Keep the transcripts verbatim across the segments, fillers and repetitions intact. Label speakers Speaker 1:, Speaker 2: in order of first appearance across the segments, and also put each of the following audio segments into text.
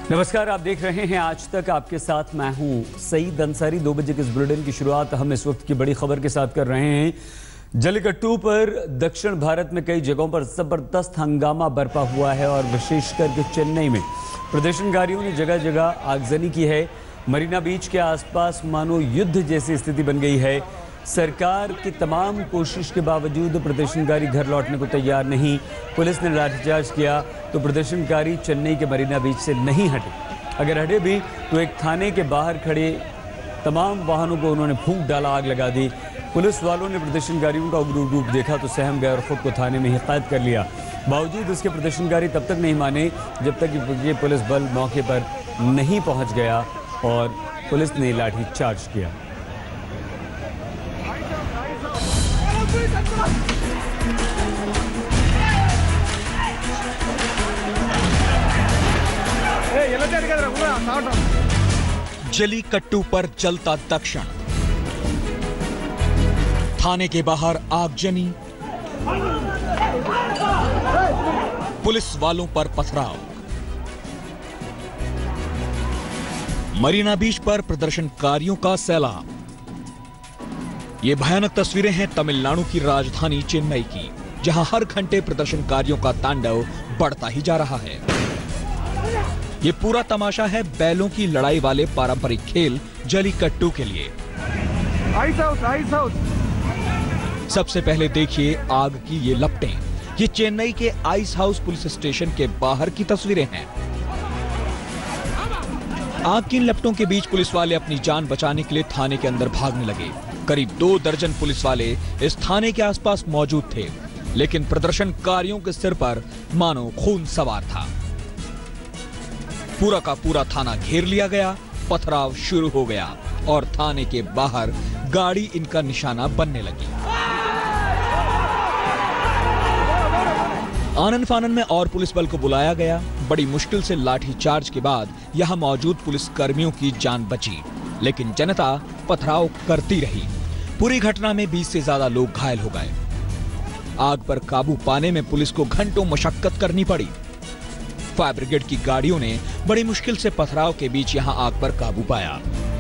Speaker 1: नमस्कार, आप देख रहे हैं आज तक। आपके साथ मैं हूं सईद अंसारी। दो बजे के इस बुलेटिन की शुरुआत हम इस वक्त की बड़ी खबर के साथ कर रहे हैं। जल्लीकट्टू पर दक्षिण भारत में कई जगहों पर जबरदस्त हंगामा बरपा हुआ है और विशेषकर के चेन्नई में प्रदर्शनकारियों ने जगह जगह आगजनी की है। मरीना बीच के आसपास मानो युद्ध जैसी स्थिति बन गई है। सरकार की तमाम कोशिश के बावजूद प्रदर्शनकारी घर लौटने को तैयार नहीं। पुलिस ने लाठीचार्ज किया तो प्रदर्शनकारी चेन्नई के मरीना बीच से नहीं हटे। अगर हटे भी तो एक थाने के बाहर खड़े तमाम वाहनों को उन्होंने फूंक डाला, आग लगा दी। पुलिस वालों ने प्रदर्शनकारियों का उग्र रूप देखा तो सहम गए और खुद को थाने में ही कैद कर लिया। बावजूद इसके प्रदर्शनकारी तब तक नहीं माने जब तक कि ये पुलिस बल मौके पर नहीं पहुंच गया और पुलिस ने लाठीचार्ज किया।
Speaker 2: जल्लीकट्टू पर जलता दक्षिण, थाने के बाहर आगजनी, पुलिस वालों पर पथराव। मरीना बीच पर प्रदर्शनकारियों का सैलाब। ये भयानक तस्वीरें हैं तमिलनाडु की राजधानी चेन्नई की, जहां हर घंटे प्रदर्शनकारियों का तांडव बढ़ता ही जा रहा है। ये पूरा तमाशा है बैलों की लड़ाई वाले पारंपरिक खेल जल्लीकट्टू के लिए। Ice house, ice house. सबसे पहले देखिए आग की ये लपटें। ये चेन्नई के आइस हाउस पुलिस स्टेशन के बाहर की तस्वीरें हैं। आग की लपटों के बीच पुलिस वाले अपनी जान बचाने के लिए थाने के अंदर भागने लगे। करीब दो दर्जन पुलिस वाले इस थाने के आसपास मौजूद थे, लेकिन प्रदर्शनकारियों के सिर पर मानो खून सवार था। पूरा का पूरा थाना घेर लिया गया, पथराव शुरू हो गया और थाने के बाहर गाड़ी इनका निशाना बनने लगी। आनन फानन में और पुलिस बल को बुलाया गया। बड़ी मुश्किल से लाठीचार्ज के बाद यहां मौजूद पुलिस कर्मियों की जान बची, लेकिन जनता पथराव करती रही। पूरी घटना में बीस से ज्यादा लोग घायल हो गए। आग पर काबू पाने में पुलिस को घंटों मशक्कत करनी पड़ी। फायर ब्रिगेड की गाड़ियों ने बड़ी मुश्किल से पथराव के बीच यहां आग पर काबू पाया।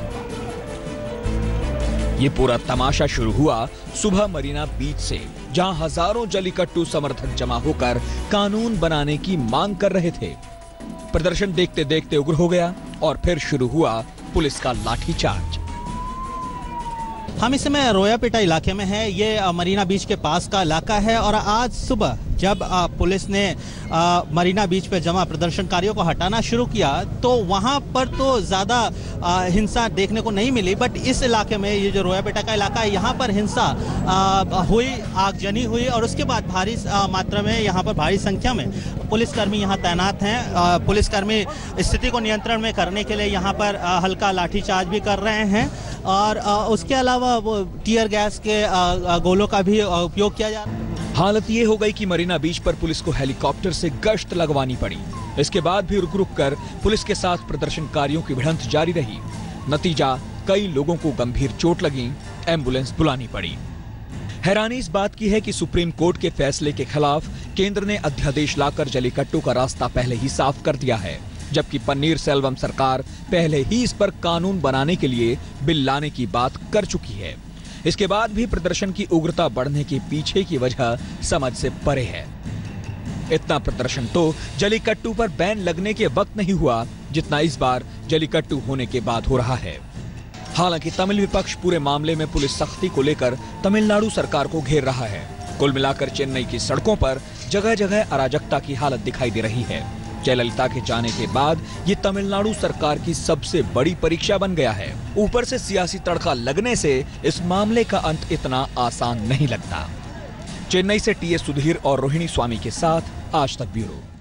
Speaker 2: ये पूरा तमाशा शुरू हुआ सुबह मरीना बीच से, जहां हजारों जल्लीकट्टू समर्थक जमा होकर कानून बनाने की मांग कर रहे थे। प्रदर्शन देखते देखते उग्र हो गया और फिर शुरू हुआ पुलिस का लाठीचार्ज।
Speaker 3: हम इस समय रोयापेटा इलाके में है। ये मरीना बीच के पास का इलाका है और आज सुबह जब पुलिस ने मरीना बीच पे जमा प्रदर्शनकारियों को हटाना शुरू किया तो वहां पर तो ज़्यादा हिंसा देखने को नहीं मिली, बट इस इलाके में, ये जो रोयापेटा का इलाका है, यहाँ पर हिंसा हुई, आगजनी हुई और उसके बाद भारी मात्रा में, यहाँ पर भारी संख्या में पुलिसकर्मी यहाँ तैनात हैं। पुलिसकर्मी स्थिति को नियंत्रण में करने के लिए यहाँ पर हल्का लाठीचार्ज भी कर रहे हैं और उसके अलावा वो टीयर गैस के गोलों का भी उपयोग किया जा रहा है।
Speaker 2: हालत ये हो गई कि मरीना बीच पर पुलिस को हेलीकॉप्टर से गश्त लगवानी पड़ी। इसके बाद भी रुक रुक कर पुलिस के साथ प्रदर्शनकारियों की भिड़ंत जारी रही। नतीजा, कई लोगों को गंभीर चोट लगी, एम्बुलेंस बुलानी पड़ी। हैरानी इस बात की है कि सुप्रीम कोर्ट के फैसले के खिलाफ केंद्र ने अध्यादेश लाकर जल्लीकट्टू का रास्ता पहले ही साफ कर दिया है, जबकि पन्नीर सेल्वम सरकार पहले ही इस पर कानून बनाने के लिए बिल लाने की बात कर चुकी है। इसके बाद भी प्रदर्शन की उग्रता बढ़ने के पीछे की वजह समझ से परे है। इतना प्रदर्शन तो जल्लीकट्टू पर बैन लगने के वक्त नहीं हुआ जितना इस बार जल्लीकट्टू होने के बाद हो रहा है। हालांकि तमिल विपक्ष पूरे मामले में पुलिस सख्ती को लेकर तमिलनाडु सरकार को घेर रहा है। कुल मिलाकर चेन्नई की सड़कों पर जगह जगह अराजकता की हालत दिखाई दे रही है। जयललिता के जाने के बाद ये तमिलनाडु सरकार की सबसे बड़ी परीक्षा बन गया है। ऊपर से सियासी तड़का लगने से इस मामले का अंत इतना आसान नहीं लगता। चेन्नई से टी एस सुधीर और रोहिणी स्वामी के साथ आज तक ब्यूरो।